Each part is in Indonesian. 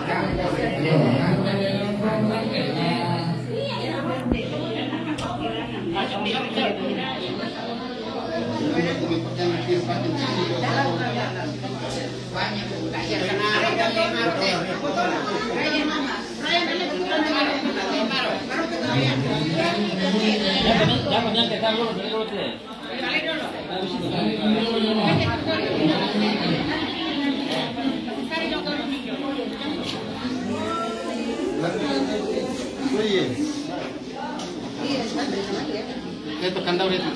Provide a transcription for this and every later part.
Jangan kita dulu. Itu kandang itu.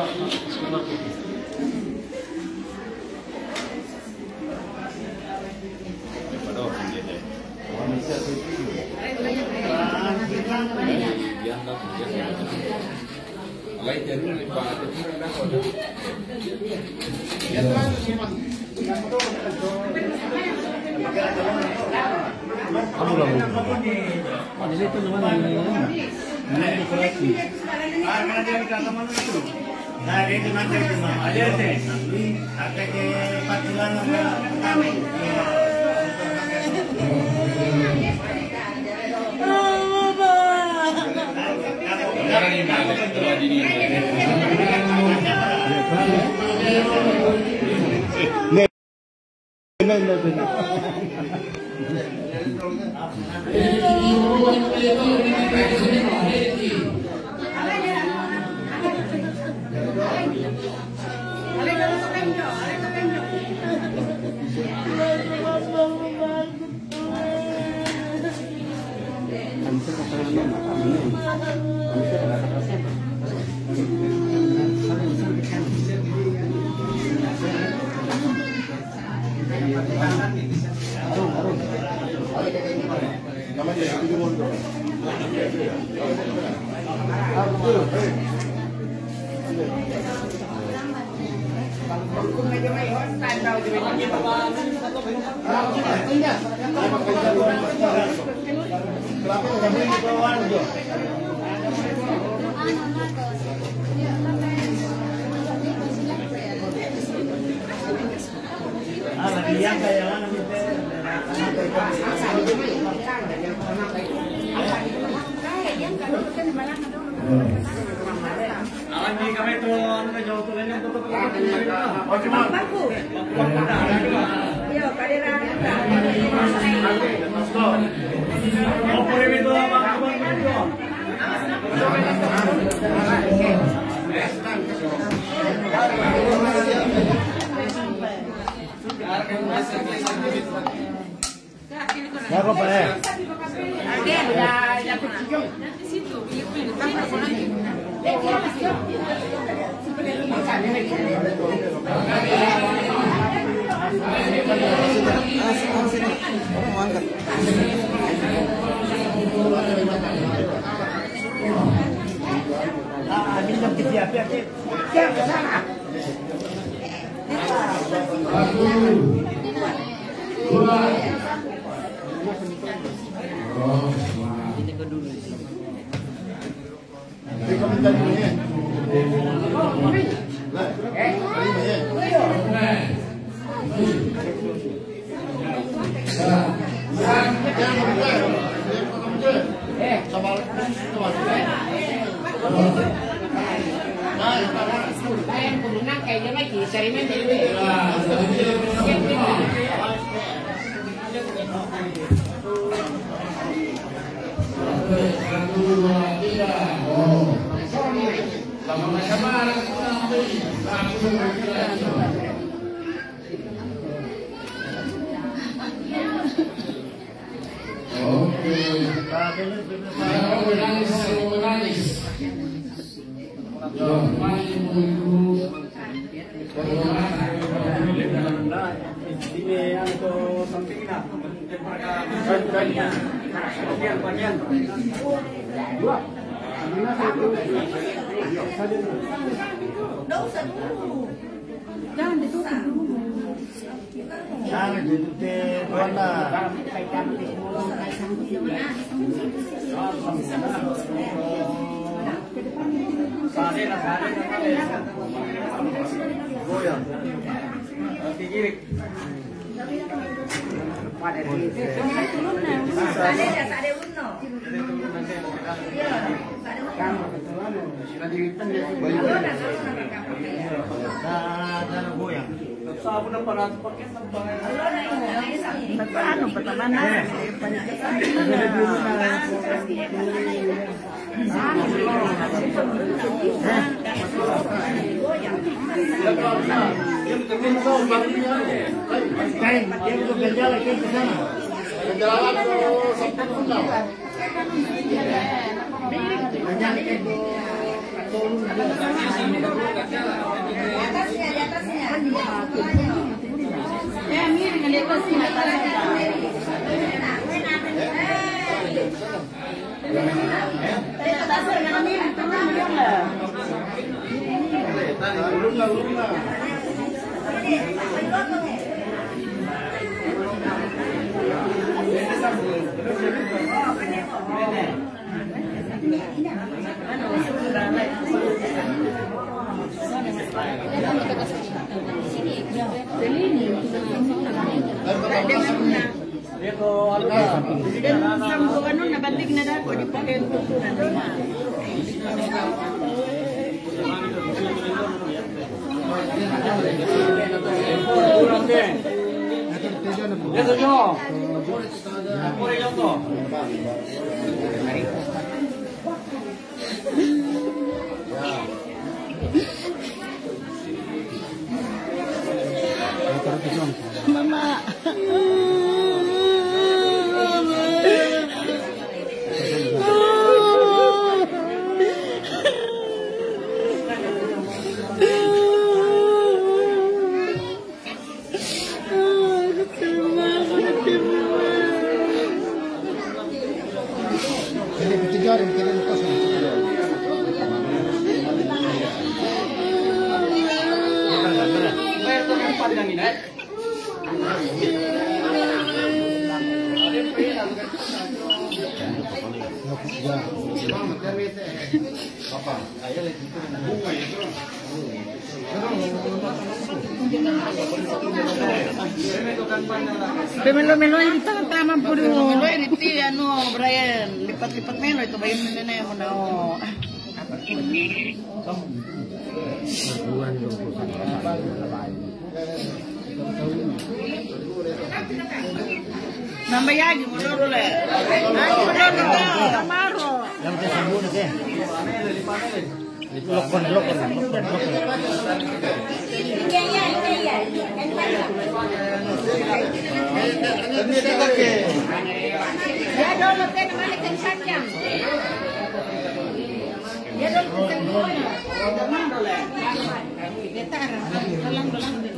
Jangan ditutup dulu. Jangan ditutup warna. Goyang. Kiri. Mama. Melo-melo ini tama po rin. Melo ini ano, Brian, lipat-lipat melo ito ba yung nanay mo na o. Nambayagi mo lolo le. Ay mo lolo, tamaro. Yang kita sambung ni sih. Lokon. Ya dolo te naman ikan sadyang. Ya dolo te naman. Damando le. Getar, dolang.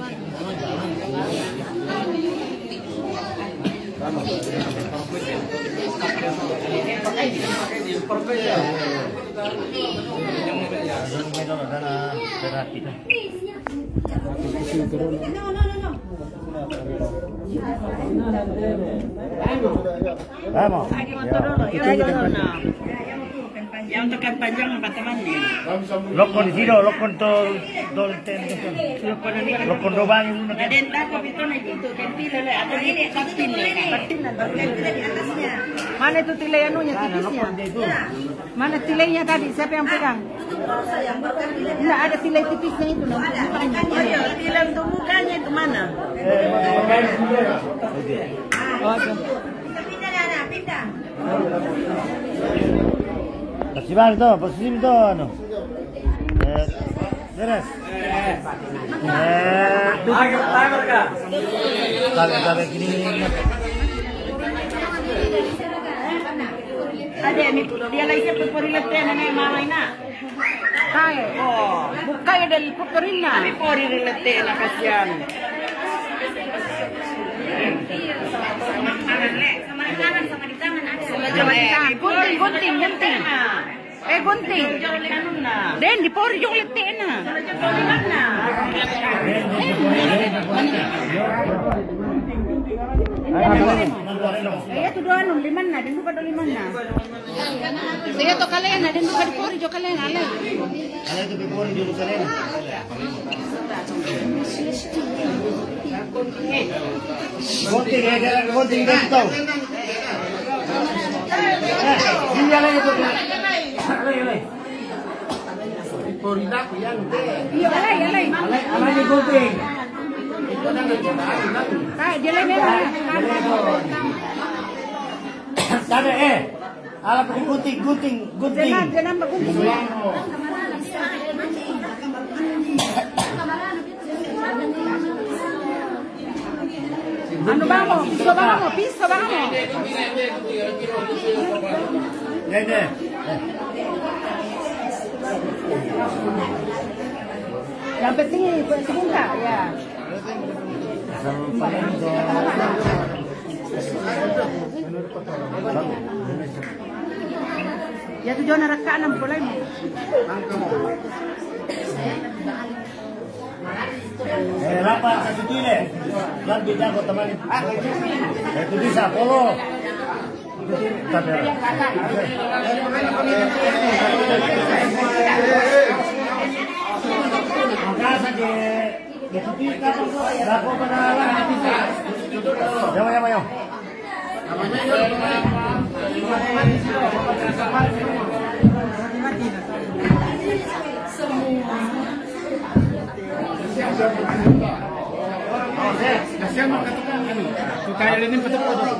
Vamos. Yang tekan panjang apa temannya? Lokon di sini, lokon tol ten. Lokon dobang itu. Ada entah kok itu naik itu kentil le ada ini katin le. Katin di atasnya. Mana itu tilai anunya tipisnya? Mana tilainya tadi? Siapa yang pegang? Enggak ada tilai tipisnya itu loh. Iya, tilai untuk mukanya itu mana? Pindah. Persiban itu, posisi itu anu. Beres. Tarik gini. Ada ni dia lagi cepat perilaku nenek mama ina. Hai, oh, buka ya dari puterina. Tapi perilaku nak kasihan. Sama di tangan ada. Gunting. Gunting. Den di pori yung lete na. Saya tu dua nung liman na, den buka do liman na. Saya to kalen na, den buka di pori jo kalen ala. Ala itu di pori jo kalen. Gunting dito. dia lagi tuh. Alay. Iya, alay. Alay di gunting. Dia lagi merah. Sana ala pakai gunting. Jangan bergunting. Ano ba mo? Piso ba mo? Ini. Yang penting sebentar ya. Ya tujuan rakanan pulai mo. Rapat satu kile. Dan beda kok teman. Itu bisa polo. Makasa ke kita dako panalan. Yo. Kasihan maka tukang ini. Tukang ini betul betul.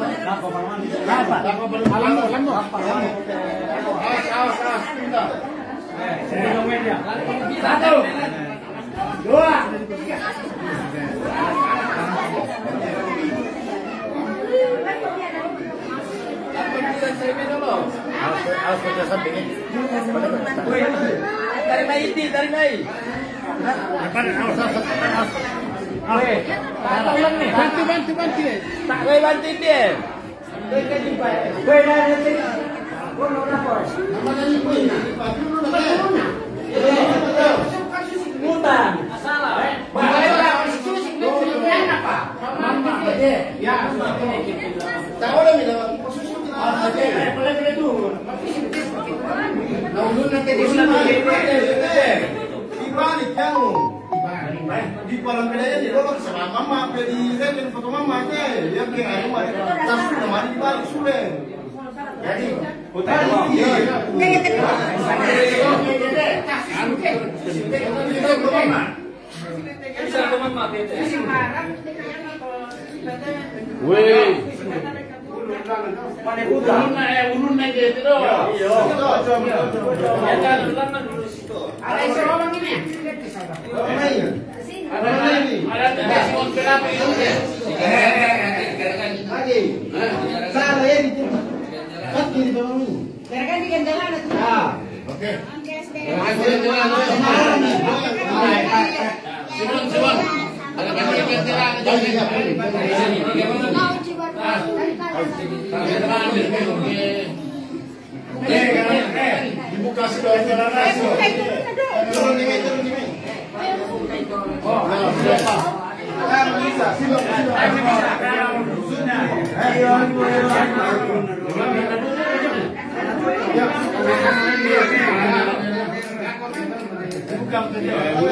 Alam mo. Awas. Pindah. Satu. Dua. Awas kerja samping ini. Dari Mei. Depan awas. Ulang nih. Bantu. Tak boleh bantu dia. Ngutang. Salah. Tahu dah bila. Boleh tu. Ibalik kamu. Di kolam bedanya di bawah sama mama beli kan foto mama ke dia ke anu tas nama di balik sudah jadi utang ulun naik gitu doh. Ada orang ini. Ada respon berapa itu ya? lagi salah ya di kaki di bawah ini Gerakan di gandalan itu. oke Simon. Ada dibuka sudah jalan langsung turun di Mei oh siapa bisa simak ayo bukan saja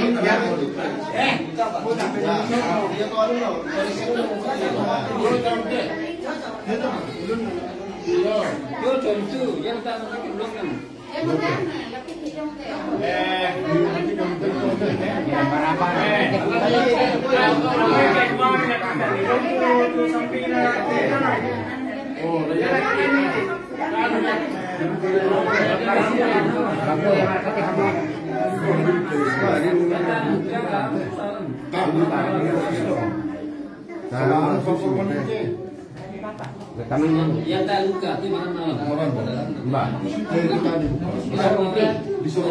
yang tak luka itu mana malam? Mbak, itu tadi disuruh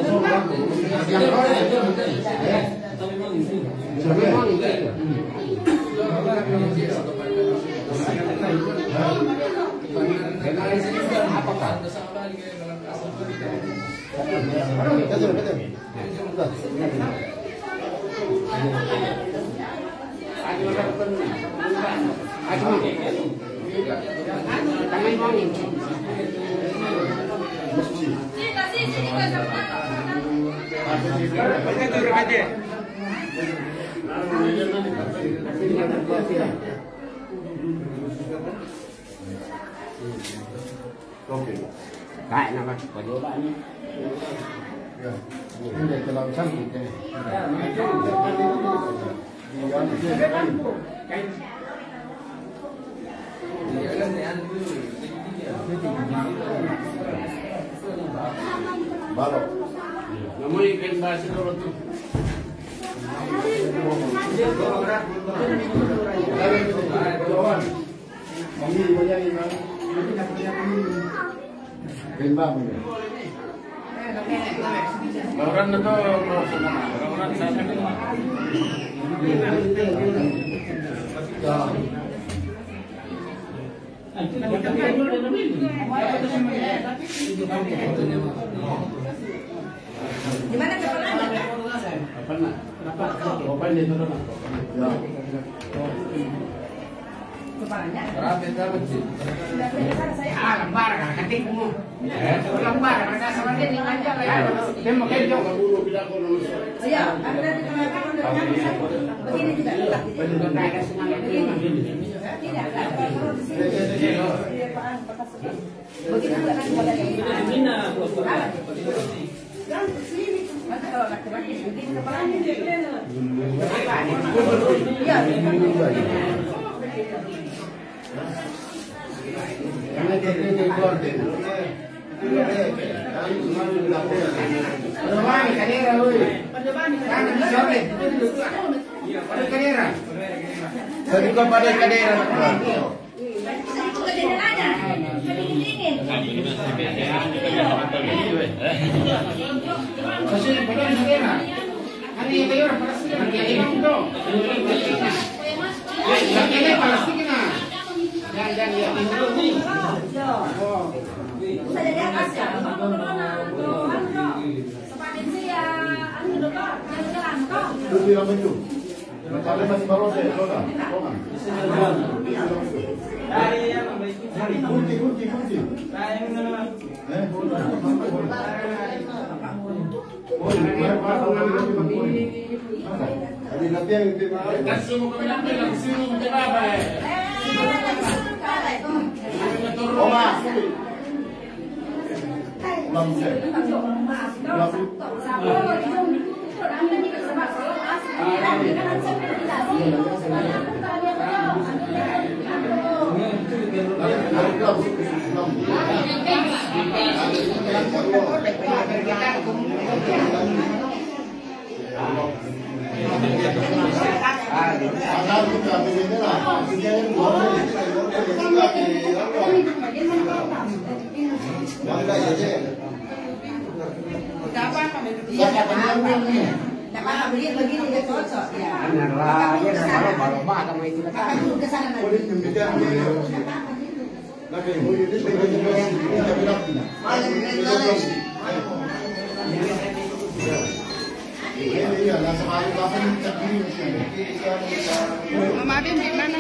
Oke. Kayak nama percobaan ini. Ya, ini dalam cantik ya. Balok. Namanya ikan basi dulu tuh. Orang itu orang sana. Gimana kepalanya? Apa ini tuh? Kepalanya? Lembar kan ketingmu. Lembar mereka sama dia di aja lah ya. Dia mau kejo. Iya, Anda di tengah begini juga letak gitu. Tidak, kalau di sini begitu juga kan kalau kayak gini. Dan sini, nanti kalau laki-laki begini kepalanya dia iya. Karena dia ini korte. Perdomaan kadera oi. Kan sore. Pada kadera. Saya juga pada kadera. Masih pada kadera. Ani kayo pasti kan kayak itu. Ini pasti kena. Jangan ya. Bisa jadi atas ya. Sepanin sih ya. Anu dulu kok. Jalan kok. Lebih lama itu. Kalau masih baru saya, tolong. Kunci. Begini dia cocok ya. Benar lah, dia kalau sama itu kan. Ke sana Mama Bim di mana?